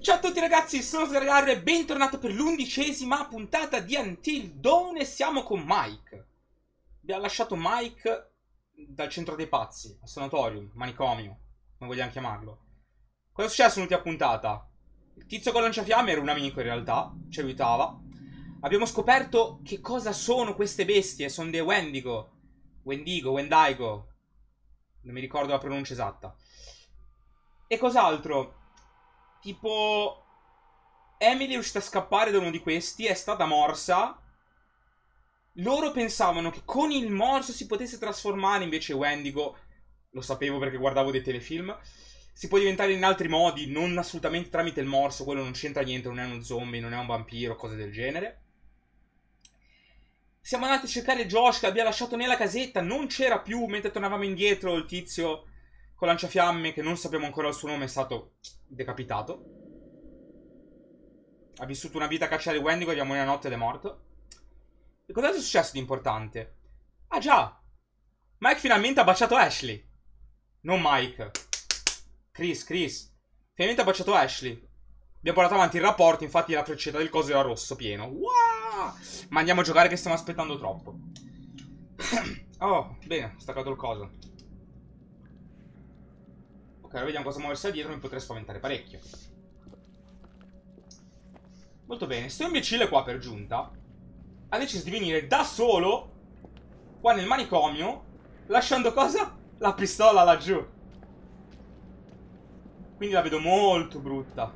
Ciao a tutti ragazzi, sono Sgargar e bentornato per l'11ª puntata di Until Dawn e siamo con Mike. Abbiamo lasciato Mike dal centro dei pazzi, al sanatorium, manicomio, come vogliamo chiamarlo. Cosa è successo nell'ultima puntata? Il tizio con lanciafiamme era un amico in realtà, ci aiutava. Abbiamo scoperto che cosa sono queste bestie, sono dei Wendigo. Wendigo. Non mi ricordo la pronuncia esatta. E cos'altro? Tipo, Emily è riuscita a scappare da uno di questi, è stata morsa. Loro pensavano che con il morso si potesse trasformare, invece Wendigo, lo sapevo perché guardavo dei telefilm, si può diventare in altri modi, non assolutamente tramite il morso, quello non c'entra niente, non è uno zombie, non è un vampiro, cose del genere. Siamo andati a cercare Josh che abbiamo lasciato nella casetta, non c'era più, mentre tornavamo indietro il tizio con lanciafiamme, che non sappiamo ancora il suo nome, è stato decapitato. Ha vissuto una vita a cacciare Wendigo, andiamo una notte ed è morto. E cos'è successo di importante? Ah già, Mike finalmente ha baciato Ashley. Non Mike. Chris. Finalmente ha baciato Ashley. Abbiamo portato avanti il rapporto, infatti la freccetta del coso era rosso pieno. Wow! Ma andiamo a giocare che stiamo aspettando troppo. Oh, bene, ho staccato il coso. Ok, ora vediamo cosa muoversi da dietro, mi potrei spaventare parecchio. Molto bene, sto imbecille qua per giunta ha deciso di venire da solo qua nel manicomio, lasciando cosa? La pistola laggiù. Quindi la vedo molto brutta.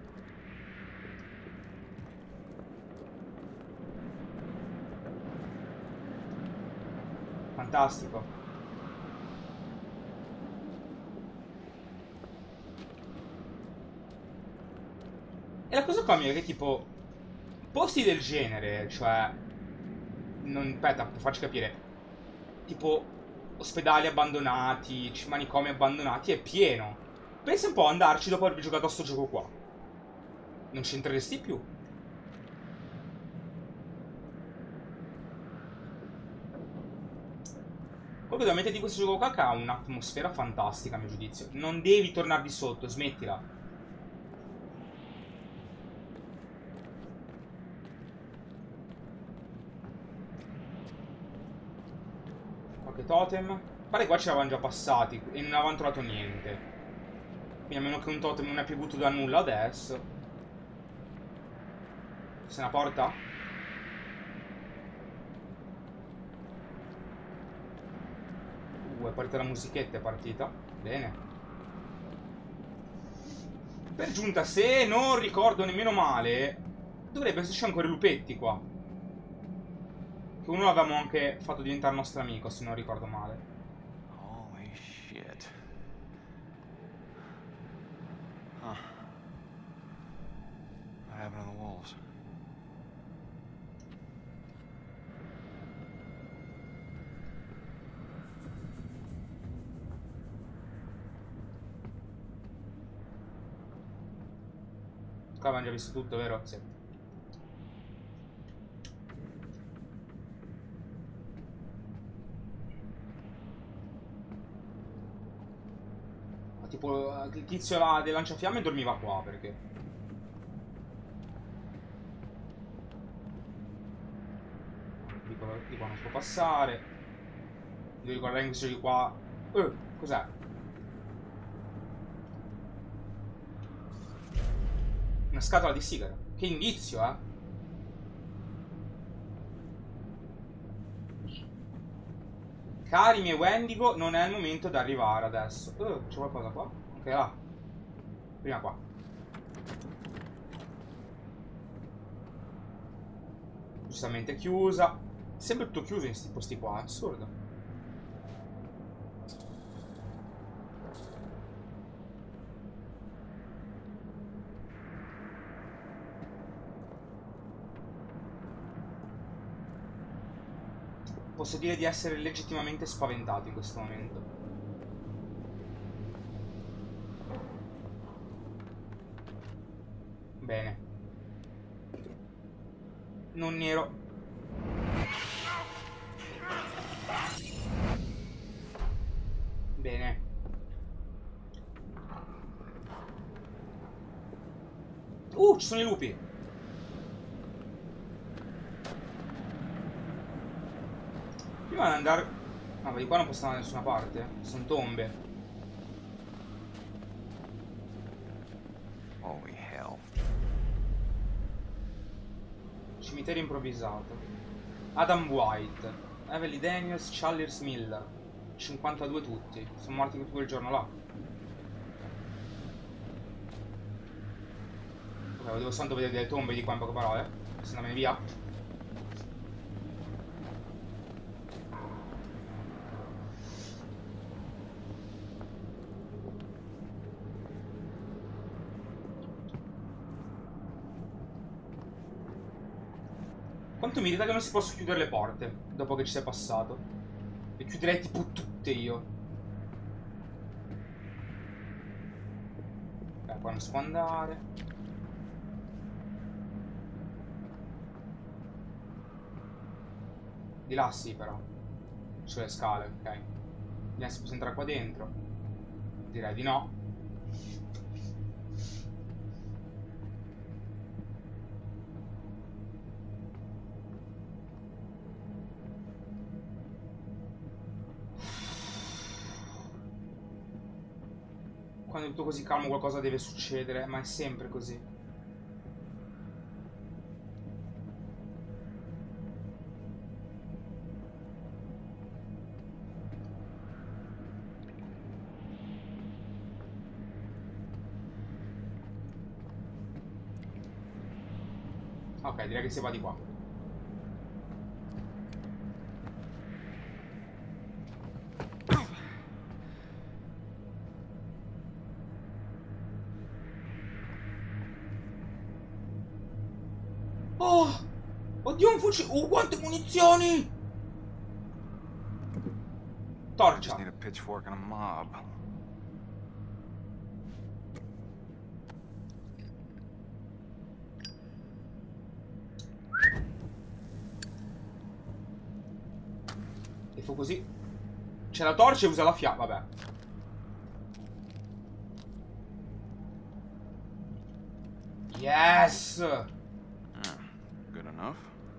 Fantastico. E la cosa comica è che tipo posti del genere, cioè aspetta, per farci capire. Tipo ospedali abbandonati, manicomi abbandonati, è pieno. Pensa un po' a andarci dopo aver giocato a sto gioco qua. Non ci entreresti più. Poi ovviamente di questo gioco qua che ha un'atmosfera fantastica a mio giudizio. Non devi tornare di sotto, smettila. Qualche totem. Pare qua ci eravamo già passati e non avevamo trovato niente. Quindi a meno che un totem non è piovuto da nulla adesso. C'è una porta? È partita la musichetta, è partita. Bene. Per giunta, se non ricordo nemmeno male, dovrebbe esserci ancora i lupetti qua. Che uno l'avevamo anche fatto diventare nostro amico, se non ricordo male. Holy shit. Huh. What happened to the wolves? Qua avevamo già visto tutto, vero? Sì. Tipo, il tizio là del lanciafiamme dormiva qua, perché... Di qua non si può passare. Devo ricordare che c'è di qua... cos'è? Una scatola di sigaro. Che indizio, eh? Cari miei Wendigo, non è il momento di arrivare adesso. C'è qualcosa qua? Ok, là. Prima qua. Giustamente chiusa. Sempre tutto chiuso in questi posti qua, è assurdo. Posso dire di essere legittimamente spaventato in questo momento. Bene. Non nero. Bene. Ci sono i lupi. Prima di andare... No, ma di qua non possiamo andare da nessuna parte. Sono tombe. Holy hell. Cimitero improvvisato. Adam White. Evelyn Daniels, Charles Miller. 52 tutti. Sono morti tutti quel giorno là. Ok, devo soltanto vedere delle tombe di qua in poche parole. Se andiamo via. Quanto mi irrita che non si possono chiudere le porte dopo che ci sei passato. Le chiuderei tipo tutte io. Ok, qua non si può andare. Di là sì però. Sulle scale, ok. Vediamo se posso entrare qua dentro. Direi di no. Quando è tutto così calmo qualcosa deve succedere, ma è sempre così. Ok, direi che si va di qua. Oh! Oddio, un fucile! Quante munizioni! Just Torcia. need a pitchfork and a mob. E fu così. C'è la torcia e usa la fiamma, vabbè. Yes! Good enough.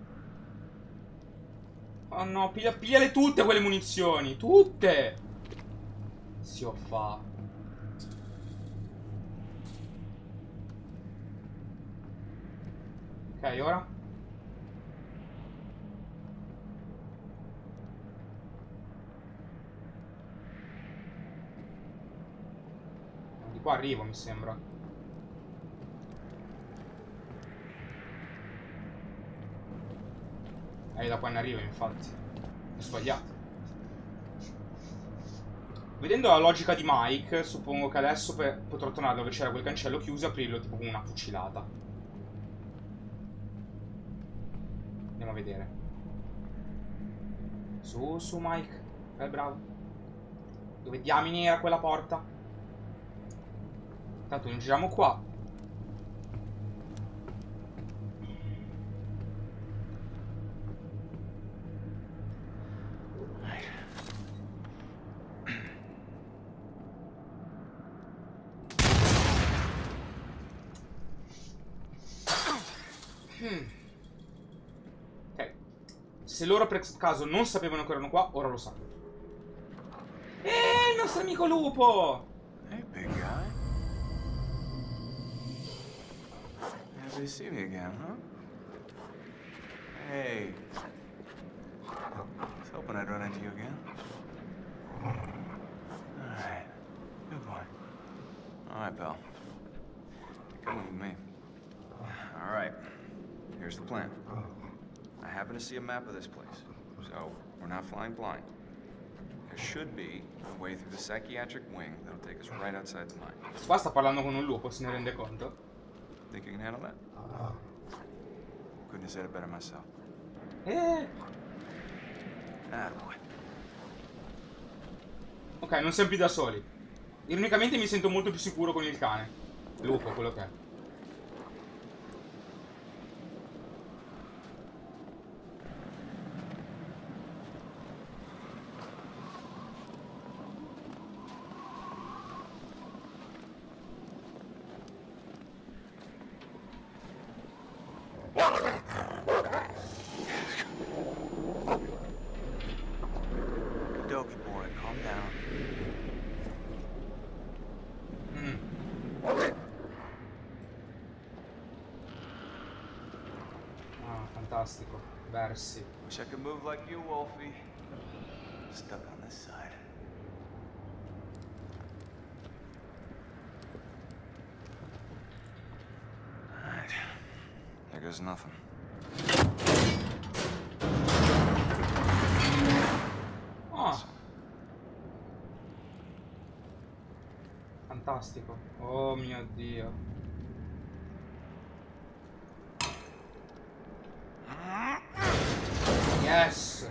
Oh no, pigliale tutte quelle munizioni. Tutte! Si fa. Ok, ora? Di qua arrivo, mi sembra. Da qua ne arrivo, infatti. Ho sbagliato. Vedendo la logica di Mike, suppongo che adesso potrò tornare dove c'era quel cancello chiuso e aprirlo tipo con una fucilata. Andiamo a vedere. Su, su Mike. Bravo. Dove diamine era quella porta? Tanto noi giriamo qua. Ok. Se loro per caso non sapevano che erano qua, ora lo sanno. Il nostro amico lupo! Hey, big guy. Happy to see you again, huh? Hey. I was hoping I'd run into you again. Alright. Good boy. Alright, pal. Come with me. Alright. Here's the plan. I happen to see a map of this place, so we're not flying blind. There should be a way through the psychiatric wing that'll take us right outside the mine. Qua sta parlando con un lupo, se ne rende conto. Think you can handle that? Couldn't have said it better myself. Boy. Ok, non siamo più da soli. Ironicamente mi sento molto più sicuro con il cane. Lupo, quello che è. Dopey boy, calm down. Ah, fantastico. Versi. Wish I could move like you, Wolfie. Stuck on this side. Alright. There goes nothing. Ah. Fantastico. Oh mio Dio. Yes.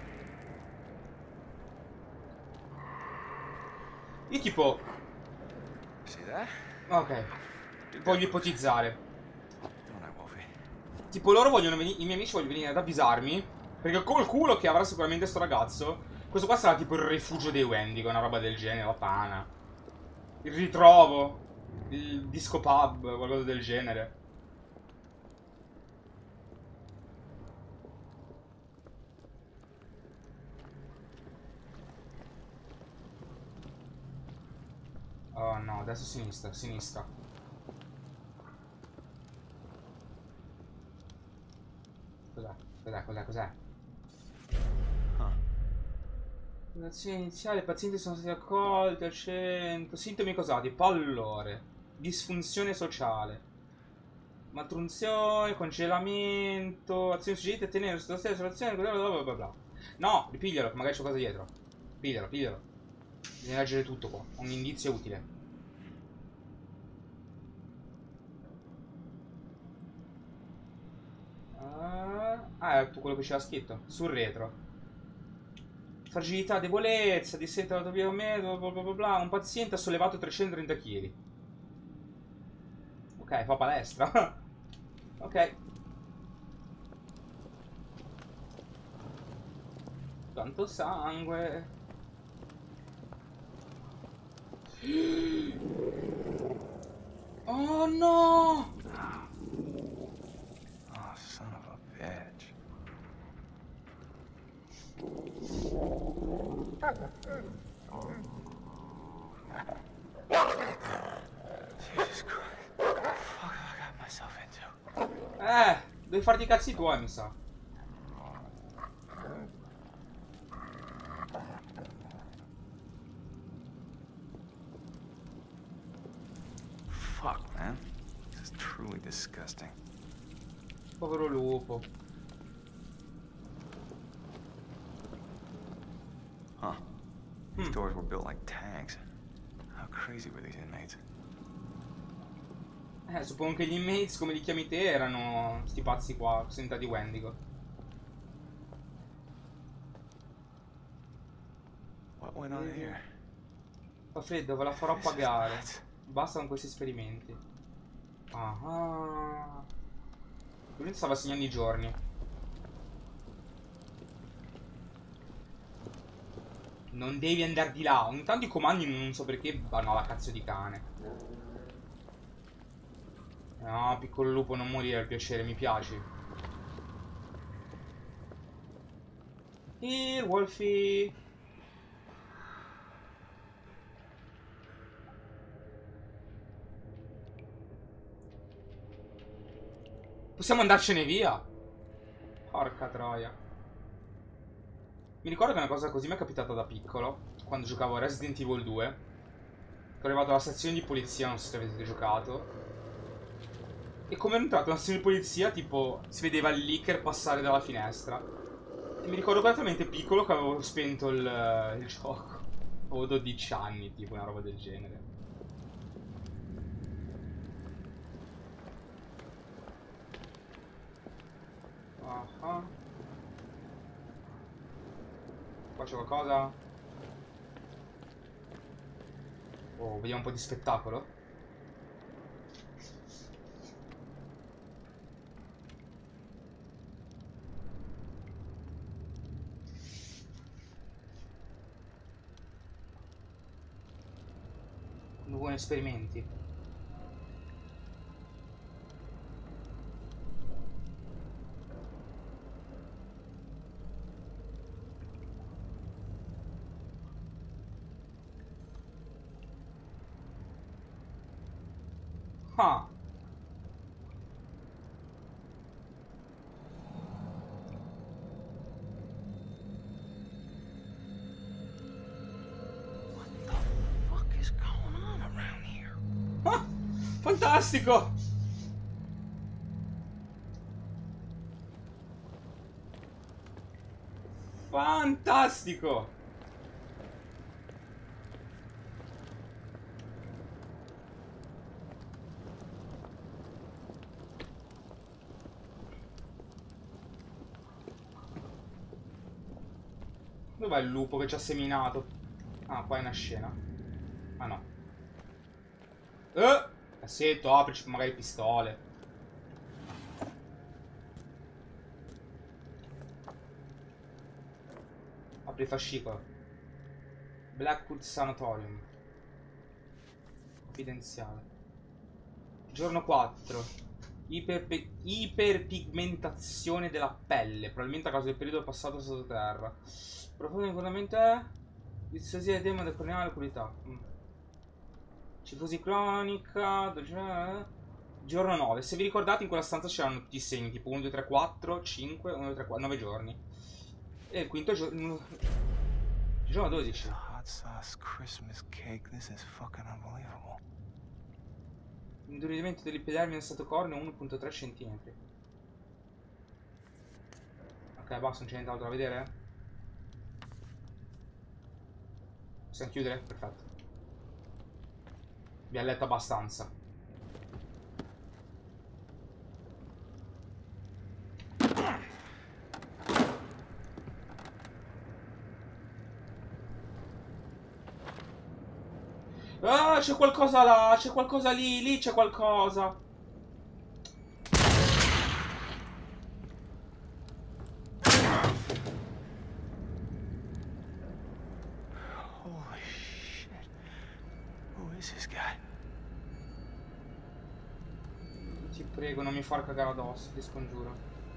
Io tipo... See that? Ok. Voglio ipotizzare. Don't I, Wolfie? Tipo loro vogliono venire... I miei amici vogliono venire ad avvisarmi. Perché col culo che avrà sicuramente sto ragazzo, questo qua sarà tipo il rifugio dei Wendigo, una roba del genere, la tana. Il ritrovo. Il disco pub, qualcosa del genere. Oh no, adesso sinistra, sinistra. Cos'è? Cos'è? Cos'è? Cos'è? Relazione iniziale, i pazienti sono stati accolti al centro. Sintomi causati, pallore, disfunzione sociale, malnutrizione, congelamento, azioni suggerite a tenere sulla stessa situazione, bla bla bla bla. No, ripiglialo, che magari c'è qualcosa dietro. Piglialo, piglialo. Bisogna leggere tutto qua, un indizio utile. Ah, è quello che c'era scritto, sul retro. Fragilità, debolezza, dissento dall'autovia medio, bla bla bla bla. Un paziente ha sollevato 330 kg. Ok, fa palestra. Ok. Tanto sangue. Oh no! Oh, son of a bitch. Jesus Christ. What the fuck have I got myself into? Devi farti i cazzi tuoi, mi sa. Fuck, man. This is truly disgusting. Povero lupo. Huh. These doors were built like tanks. How crazy were these inmates? Suppongo che gli inmates, come li chiami te, erano sti pazzi qua, sentati Wendigo. What went on here? Fa freddo, ve la farò pagare. Basta con questi esperimenti. Ah. Lui stava segnando i giorni. Non devi andare di là. Ogni tanto i comandi non so perché vanno alla cazzo di cane. No, piccolo lupo, non morire per piacere, mi piaci. Here, Wolfie. Possiamo andarcene via? Porca troia. Mi ricordo che una cosa così mi è capitata da piccolo, quando giocavo a Resident Evil 2. Sono arrivato alla stazione di polizia, non so se avete giocato. E come ero entrato nella stazione di polizia, tipo, si vedeva il leaker passare dalla finestra. E mi ricordo completamente piccolo che avevo spento il gioco. Avevo 12 anni, tipo, una roba del genere. Ah. Qua c'è qualcosa? Oh, vediamo un po' di spettacolo. Buoni esperimenti. Ah. Ah, fantastico! Fantastico! Dov'è il lupo che ci ha seminato? Ah, qua è una scena. Ah no. Cassetto, aprici magari pistole. Apri il fascicolo. Blackwood Sanatorium. Confidenziale. Giorno 4. Iperpigmentazione della pelle. Probabilmente a causa del periodo passato sottoterra. Profondo inquadramento è... Dissosia edema del corneale qualità. Cifosi cronica. Giorno 9. Se vi ricordate, in quella stanza c'erano tutti i segni, tipo 1, 2, 3, 4, 5, 1, 2, 3, 4, 9 giorni. E il quinto giorno. Giorno 12. Hot sauce Christmas cake. This is fucking unbelievable. Indurimento dell'epidermide nel stato corneo 1.3 cm. Ok, basta, non c'è nient'altro da vedere. Possiamo chiudere? Perfetto. Vi ha letto abbastanza. Ah, c'è qualcosa là, c'è qualcosa lì, lì c'è qualcosa. Holy shit. Who is this guy? Ti prego, non mi far cagare addosso, ti scongiuro.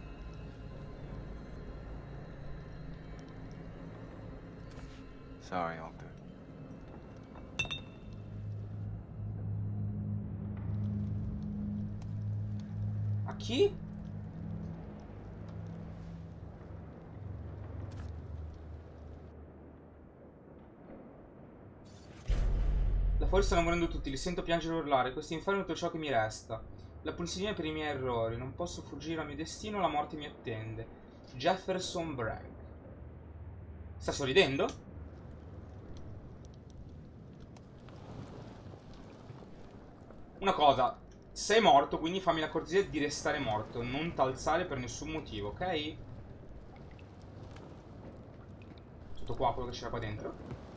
Sorry, I'll do it. A chi? Da fuori stanno morendo tutti, li sento piangere e urlare. Questo inferno è tutto ciò che mi resta. La punizione per i miei errori. Non posso fuggire al mio destino, la morte mi attende. Jefferson Bragg. Sta sorridendo? Una cosa. Sei morto, quindi fammi la cortesia di restare morto. Non t'alzare per nessun motivo, ok? Tutto qua, quello che c'era qua dentro.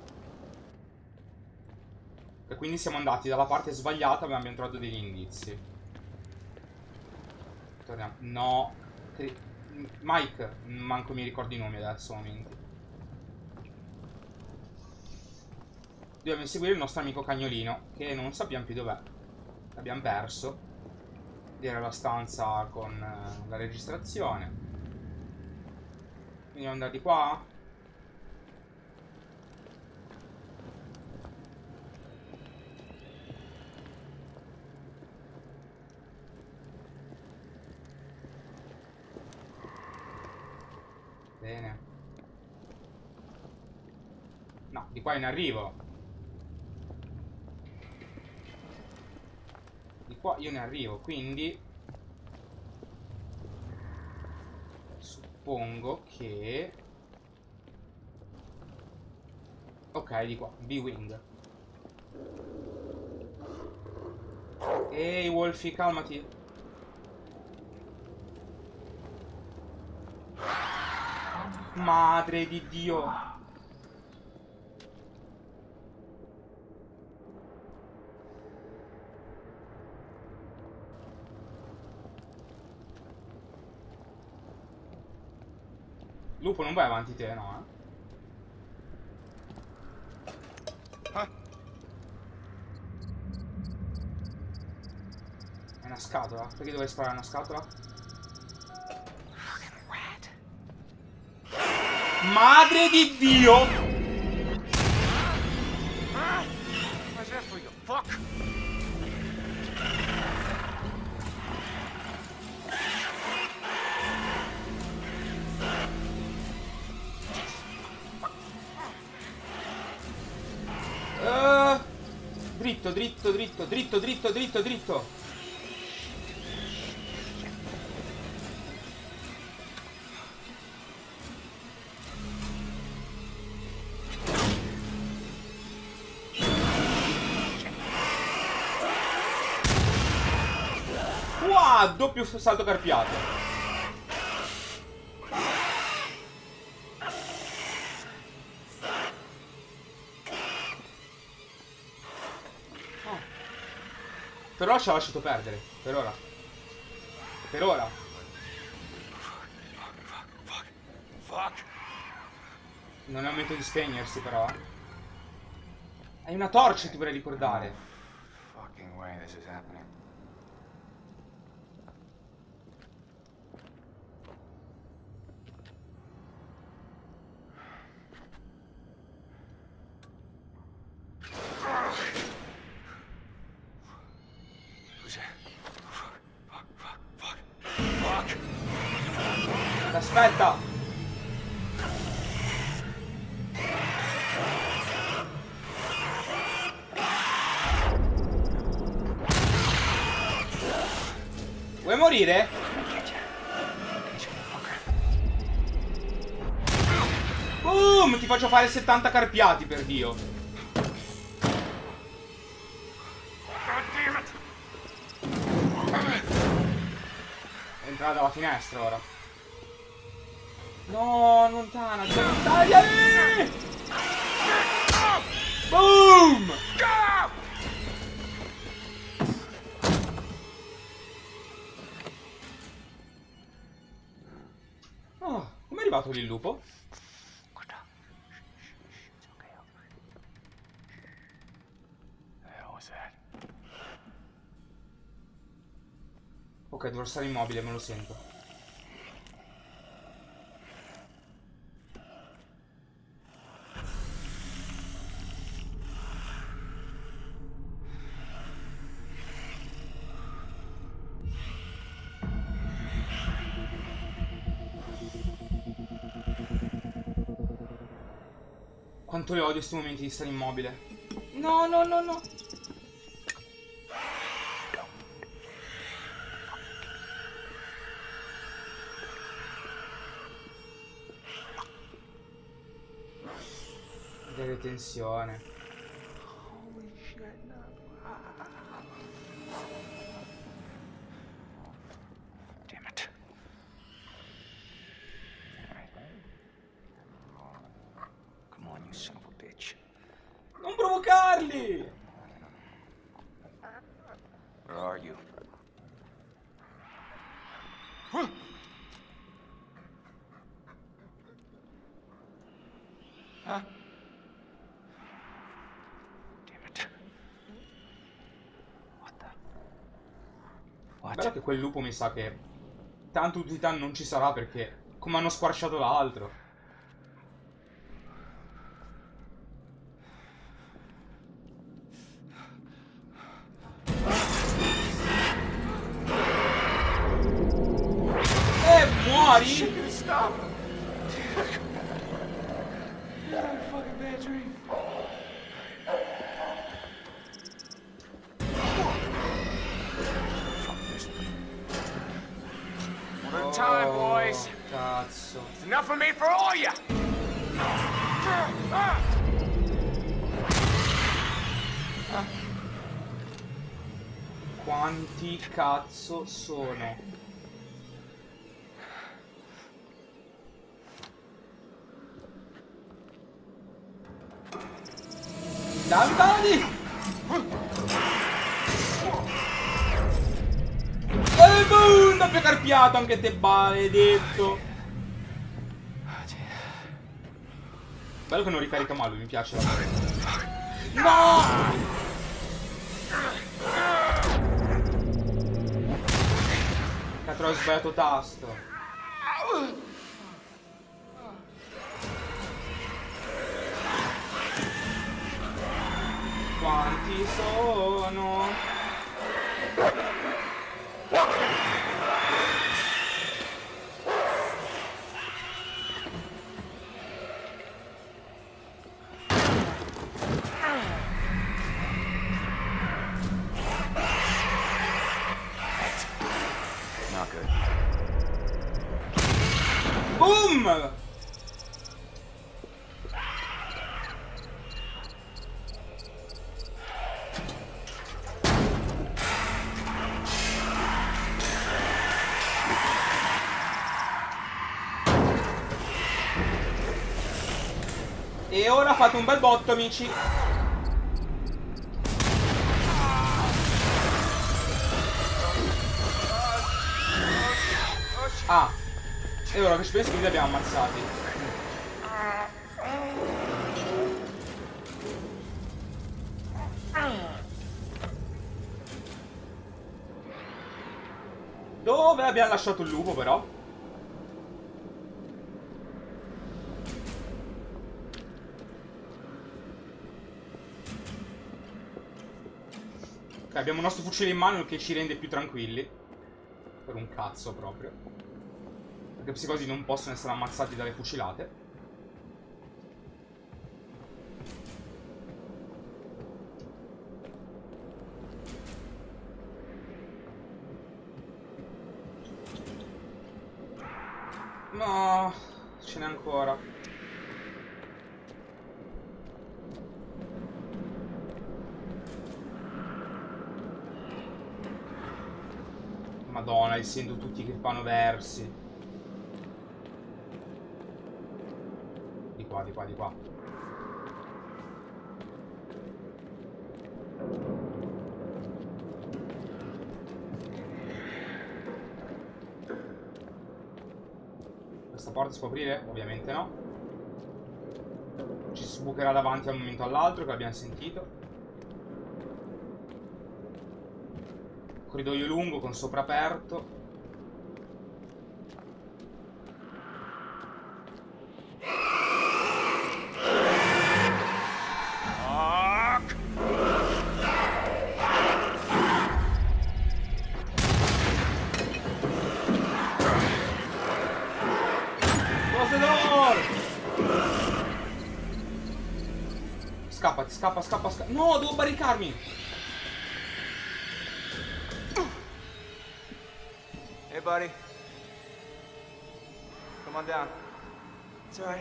E quindi siamo andati dalla parte sbagliata, ma abbiamo trovato degli indizi. Torniamo. No. Mike, manco mi ricordo i nomi adesso, momenti. Dobbiamo inseguire il nostro amico cagnolino, che non sappiamo più dov'è. L'abbiamo perso. Era la stanza con la registrazione. Quindi dobbiamo andare di qua. Bene. No, di qua in arrivo. Di qua io ne arrivo, quindi suppongo che... Ok, di qua, B-Wing. Ehi, Wolfie, calmati. Madre di Dio. Lupo, non vai avanti te, no, È una scatola? Perché dovrei sparare una scatola? Madre di Dio! Dritto, dritto, dritto, dritto, dritto, dritto, dritto. Wow, doppio salto carpiato. Però ci ha lasciato perdere, per ora. Per ora. Non è il momento di spegnersi, però. Hai una torcia, ti vorrei ricordare. Fucking way this is happening. Aspetta! Vuoi morire? Boom! Ti faccio fare 70 carpiati, per Dio. Entrare dalla finestra ora. No, lontana, tagliali! Boom! Oh, com'è arrivato lì il lupo? Ok, dovrò stare immobile, me lo sento. Quanto le odio questi momenti di stare immobile. No, no, no, no. Deve tensione. Damn it. Come on, you son of a bitch. Non provocarli! Where are you? Huh? Damn it. What the? What? Guarda che quel lupo mi sa che tanto utilità non ci sarà perché come hanno squarciato l'altro. Muori? Stop! Fucking bad dream. One at a time, boys. Cazzo. It's enough of me for all of you. Quanti cazzo sono? Dai! E boom! Doppio carpiato anche te, maledetto. Bello che non ricarica male, mi piace la cosa. No! Cazzo, ho sbagliato tasto. Quanti sono? Boom! E ora fate un bel botto, amici. Ah, e ora che ci penso che li abbiamo ammazzati. Dove abbiamo lasciato il lupo, però? Ok, abbiamo il nostro fucile in mano, il che ci rende più tranquilli. Per un cazzo proprio. Perché questi cosi non possono essere ammazzati dalle fucilate. No, ce n'è ancora. Madonna, li sento tutti che fanno versi. Di qua, di qua, di qua. Questa porta si può aprire? Ovviamente no. Ci sbucherà davanti a un momento all'altro, che l'abbiamo sentito. Corridoio lungo con sopra aperto. Scappati, scappa, scappa, scappa. No, devo barricarmi. Hey, buddy. Come on down. It's all right.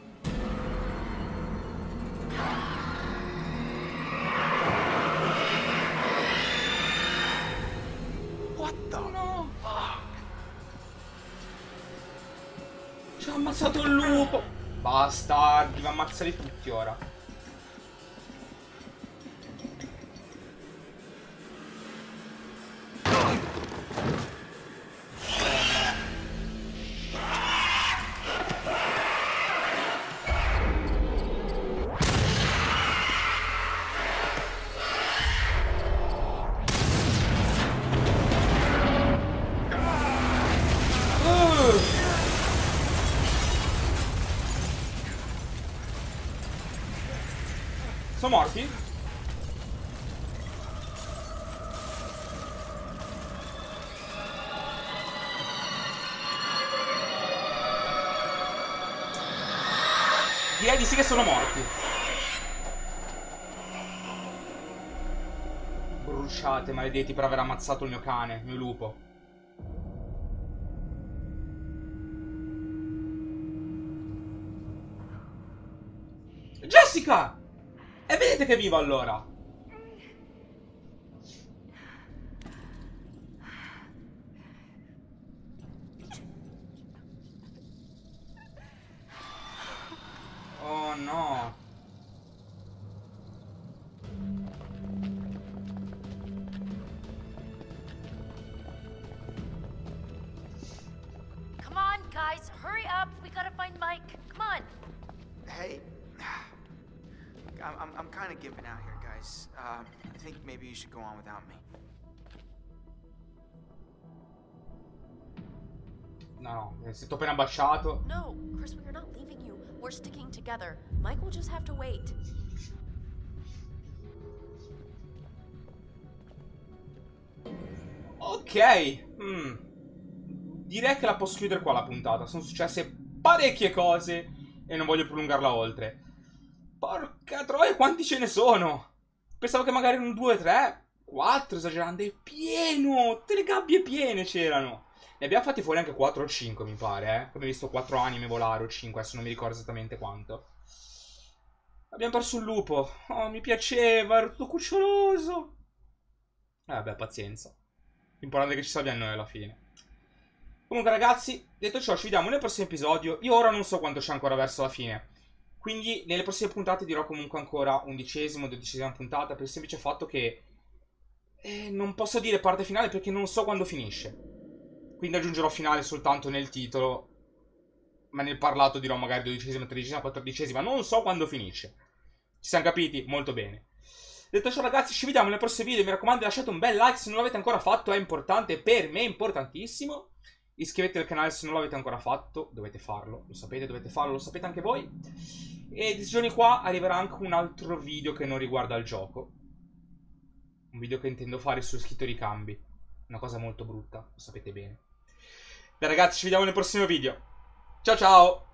What the fuck? Ci ha ammazzato il lupo. Bastardi, va a ammazzare tutti ora. Sono morti? Direi di sì che sono morti. Bruciate, maledetti, per aver ammazzato il mio cane, il mio lupo. Jessica! E vedete che è viva allora! Oh no! Come on, guys, hurry up. We gotta find Mike. Come on. Hey, I'm kind of giving out here, guys. I think maybe you should go on without me. No, è stato appena baciato. No, Chris, we're not leaving you. We're sticking together. Mike will just have to wait. Ok. Direi che la posso chiudere qua la puntata. Sono successe parecchie cose e non voglio prolungarla oltre. Porca troia, quanti ce ne sono? Pensavo che magari erano 2, 3, 4, esagerando. È pieno! Tutte le gabbie piene c'erano. Ne abbiamo fatti fuori anche 4 o 5, mi pare, eh. Abbiamo visto 4 anime volare o 5, adesso non mi ricordo esattamente quanto. Abbiamo perso un lupo. Oh, mi piaceva, era tutto cuccioloso. Vabbè, pazienza. L'importante è che ci salviamo noi alla fine. Comunque, ragazzi, detto ciò, ci vediamo nel prossimo episodio. Io ora non so quanto c'è ancora verso la fine. Quindi, nelle prossime puntate dirò comunque ancora 11ª, 12ª puntata, per il semplice fatto che non posso dire parte finale perché non so quando finisce. Quindi aggiungerò finale soltanto nel titolo, ma nel parlato dirò magari 12ª, 13ª, 14ª, non so quando finisce. Ci siamo capiti? Molto bene. Detto ciò, ragazzi, ci vediamo nel prossimo video. Mi raccomando, lasciate un bel like se non l'avete ancora fatto, è importante, per me è importantissimo. Iscrivetevi al canale se non l'avete ancora fatto, dovete farlo, lo sapete, dovete farlo, lo sapete anche voi. E di giorni qua arriverà anche un altro video che non riguarda il gioco. Un video che intendo fare sul scritto ricambi. Una cosa molto brutta, lo sapete bene. Beh, ragazzi, ci vediamo nel prossimo video. Ciao ciao!